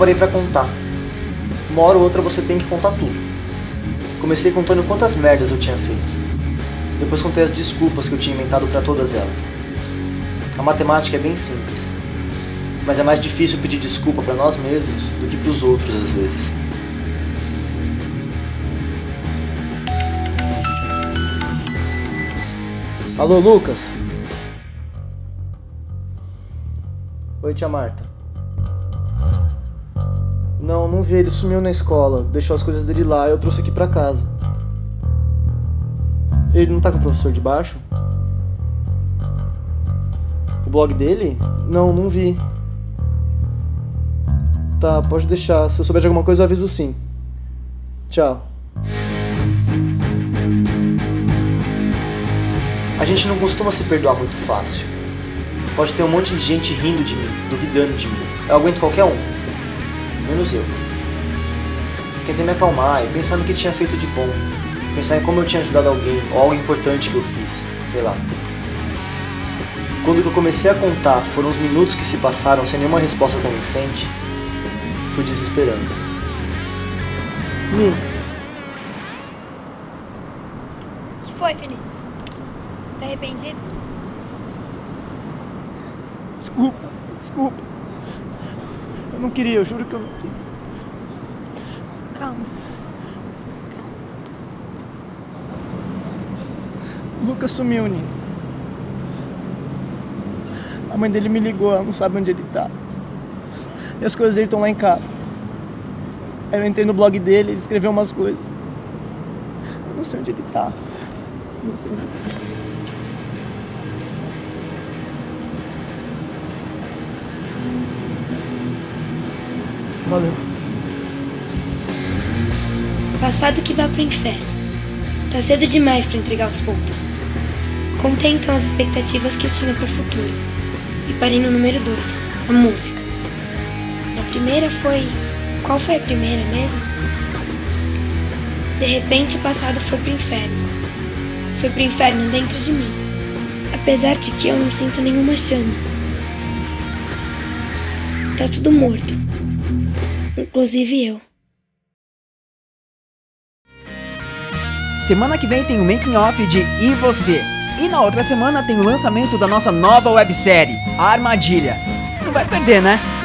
parei pra contar. Uma hora ou outra você tem que contar tudo. Comecei contando quantas merdas eu tinha feito. Depois contei as desculpas que eu tinha inventado pra todas elas. A matemática é bem simples, mas é mais difícil pedir desculpa pra nós mesmos do que pros outros às vezes. Alô, Lucas? Oi, tia Marta. Não vi, ele sumiu na escola, deixou as coisas dele lá e eu trouxe aqui pra casa. Ele não tá com o professor de baixo? O blog dele? Não vi. Tá, pode deixar. Se eu souber de alguma coisa eu aviso sim. Tchau. A gente não costuma se perdoar muito fácil. Pode ter um monte de gente rindo de mim, duvidando de mim. Eu aguento qualquer um, menos eu. Tentei me acalmar e pensar no que tinha feito de bom. Pensar em como eu tinha ajudado alguém, ou algo importante que eu fiz, sei lá. Quando eu comecei a contar, foram os minutos que se passaram sem nenhuma resposta convincente, fui desesperando. O que foi, Vinícius? Tá arrependido? Desculpa. Eu não queria, eu juro que eu não queria. Calma. O Lucas sumiu, Nino. A mãe dele me ligou, ela não sabe onde ele tá. E as coisas dele estão lá em casa. Aí eu entrei no blog dele, ele escreveu umas coisas. Eu não sei onde ele tá. Não sei onde ele tá. Valeu. Passado que vá pro inferno. Tá cedo demais pra entregar os pontos. Contei então as expectativas que eu tinha pro futuro. E parei no número 2, a música. A primeira foi... Qual foi a primeira mesmo? De repente o passado foi pro inferno. Foi pro inferno dentro de mim. Apesar de que eu não sinto nenhuma chama. Tá tudo morto. Inclusive eu. Semana que vem tem o making off de E Você. E na outra semana tem o lançamento da nossa nova websérie, A Armadilha. Não vai perder, né?